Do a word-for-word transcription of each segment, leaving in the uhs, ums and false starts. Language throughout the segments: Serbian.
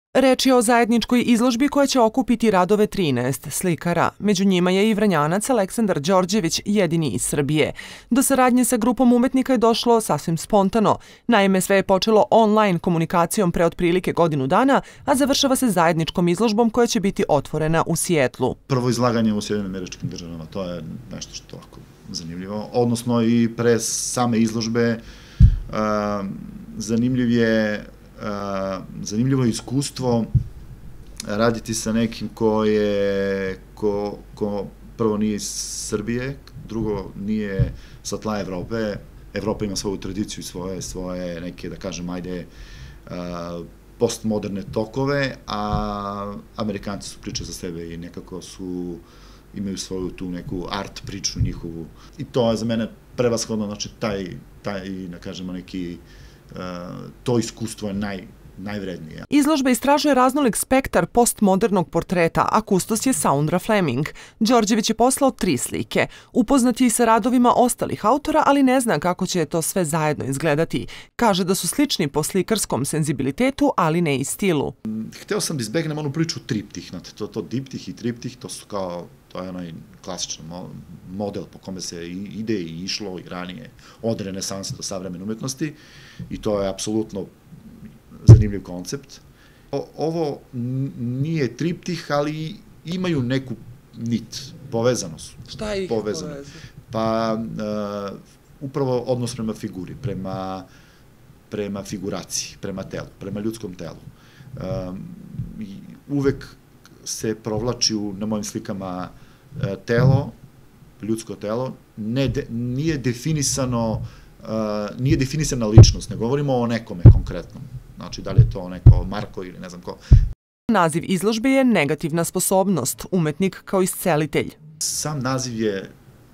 Reč je o zajedničkoj izložbi koja će okupiti radove trinaest slikara. Među njima je i Vranjanac Aleksandar Đorđević, jedini iz Srbije. Do saradnje sa grupom umetnika je došlo sasvim spontano. Naime, sve je počelo online komunikacijom pre otprilike godinu dana, a završava se zajedničkom izložbom koja će biti otvorena u Sijetlu. Prvo izlaganje u Sjedinim Američkim Državama, to je nešto što je ovako zanimljivo. Odnosno i pre same izložbe zanimljiv je zanimljivo iskustvo raditi sa nekim ko je, ko, ko prvo nije iz Srbije, drugo nije sa tla Evrope. Evropa ima svoju tradiciju i svoje, svoje neke, da kažem, ajde, postmoderne tokove, a Amerikanci su priče za sebe i nekako su, imaju svoju tu neku art priču njihovu. I to je za mene prevashodno, znači, taj, taj, da kažemo, neki to iskustvo je naj, najvrednije. Izložba istražuje raznolik spektar postmodernog portreta, a kustos je Saundra Fleming. Đorđević je poslao tri slike. Upoznat je i sa radovima ostalih autora, ali ne zna kako će to sve zajedno izgledati. Kaže da su slični po slikarskom senzibilitetu, ali ne i stilu. Hteo sam da izbegnem onu priču triptih, znate, to, to diptih i triptih, to su kao, to je onaj klasičan model po kome se ide i išlo i ranije od renesanse do savremene umetnosti i to je apsolutno zanimljiv koncept. Ovo nije triptih, ali imaju neku nit, povezano su. Šta ih povezano? Pa upravo odnos prema figuri, prema, prema figuraciji, prema telu, prema ljudskom telu. Uvek se provlači na mojim slikama telo, ljudsko telo, nije definisano, nije definisana ličnost, ne govorimo o nekome konkretnom. Znači, da li je to neko Marko ili ne znam ko. Naziv izložbe je negativna sposobnost, umetnik kao iscelitelj. Sam naziv je,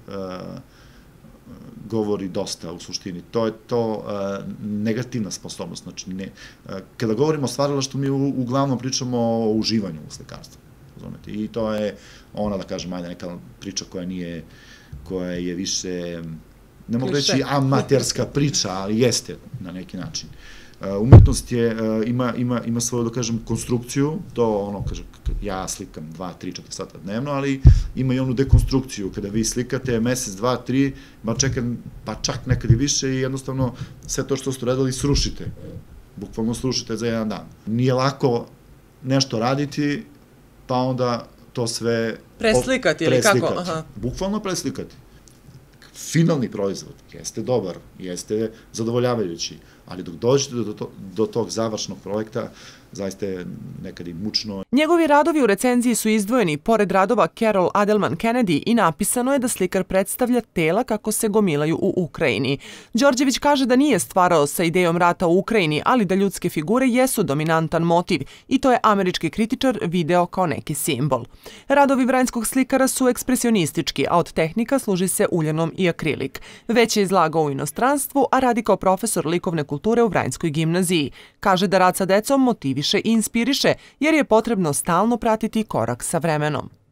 govori dosta u suštini. To je to negativna sposobnost. Znači, kada govorimo o stvaralaštvu, mi uglavnom pričamo o uživanju u slikarstvu. I to je ona, da kažem, ajde, neka priča koja nije, koja je više, ne mogu reći amaterska priča, ali jeste na neki način. Umetnost je, ima, ima, ima svoju, da kažem, konstrukciju, to ono, kaže, ja slikam dva, tri, četiri sata dnevno, ali ima i onu dekonstrukciju, kada vi slikate mesec, dva, tri, ma čekam, pa čak nekad i više i jednostavno sve to što ste uradili srušite, bukvalno srušite za jedan dan. Nije lako nešto raditi, pa onda to sve preslikati ili kako? Bukvalno preslikati. Finalni proizvod jeste dobar, jeste zadovoljavajući, ali dok dođete do tog završnog projekta, zaista je nekad i mučno. Njegovi radovi u recenziji su izdvojeni pored radova Carol Adelman Kennedy i napisano je da slikar predstavlja tela kako se gomilaju u Ukrajini. Đorđević kaže da nije stvarao sa idejom rata u Ukrajini, ali da ljudske figure jesu dominantan motiv i to je američki kritičar video kao neki simbol. Radovi vranjskog slikara su ekspresionistički, a od tehnika služi se uljanom i akrilik. Već je izlagao u inostranstvu, a radi kao profesor likovne kulture u Vranjskoj gimnaziji. Kaže da rad sa decom motiviše i inspiriše, jer je potrebno stalno pratiti korak sa vremenom.